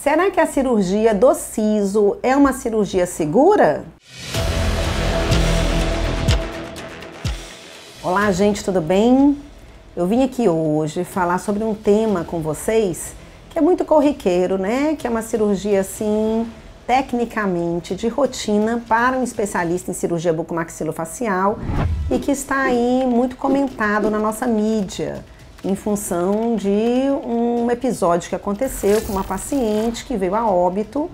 Será que a cirurgia do siso é uma cirurgia segura? Olá, gente, tudo bem? Eu vim aqui hoje falar sobre um tema com vocês que é muito corriqueiro, né? Que é uma cirurgia, assim, tecnicamente de rotina para um especialista em cirurgia bucomaxilofacial e que está aí muito comentado na nossa mídia, em função de um episódio que aconteceu com uma paciente que veio a óbito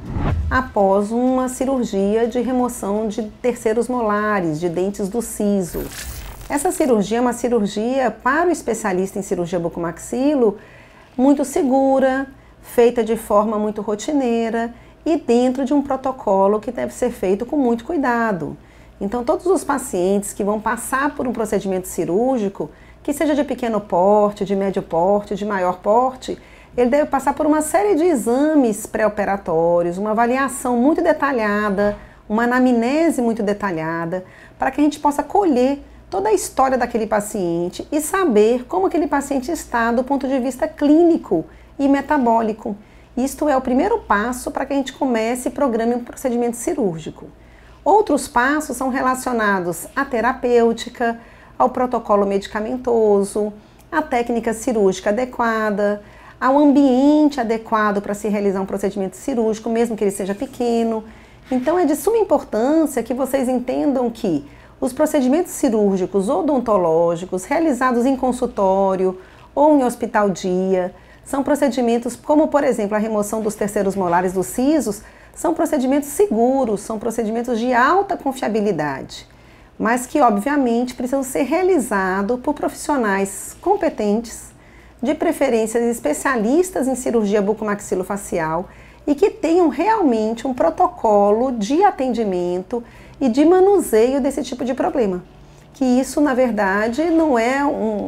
após uma cirurgia de remoção de terceiros molares, de dentes do siso. Essa cirurgia é uma cirurgia para o especialista em cirurgia bucomaxilo muito segura, feita de forma muito rotineira e dentro de um protocolo que deve ser feito com muito cuidado. Então, todos os pacientes que vão passar por um procedimento cirúrgico, que seja de pequeno porte, de médio porte, de maior porte, ele deve passar por uma série de exames pré-operatórios, uma avaliação muito detalhada, uma anamnese muito detalhada, para que a gente possa colher toda a história daquele paciente e saber como aquele paciente está do ponto de vista clínico e metabólico. Isto é o primeiro passo para que a gente comece e programe um procedimento cirúrgico. Outros passos são relacionados à terapêutica, ao protocolo medicamentoso, à técnica cirúrgica adequada, ao ambiente adequado para se realizar um procedimento cirúrgico, mesmo que ele seja pequeno. Então é de suma importância que vocês entendam que os procedimentos cirúrgicos odontológicos realizados em consultório ou em hospital-dia são procedimentos como, por exemplo, a remoção dos terceiros molares dos sisos, são procedimentos seguros, são procedimentos de alta confiabilidade, mas que, obviamente, precisam ser realizados por profissionais competentes, de preferência especialistas em cirurgia bucomaxilofacial e que tenham realmente um protocolo de atendimento e de manuseio desse tipo de problema. Que isso, na verdade, não é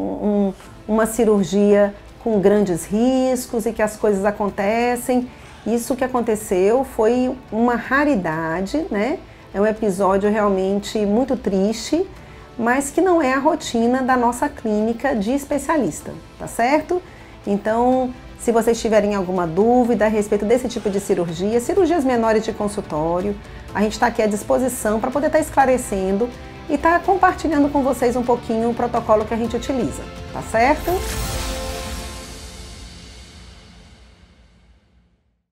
uma cirurgia com grandes riscos e que as coisas acontecem. Isso que aconteceu foi uma raridade, né? É um episódio realmente muito triste, mas que não é a rotina da nossa clínica de especialista, tá certo? Então, se vocês tiverem alguma dúvida a respeito desse tipo de cirurgia, cirurgias menores de consultório, a gente está aqui à disposição para poder estar esclarecendo e estar compartilhando com vocês um pouquinho o protocolo que a gente utiliza, tá certo?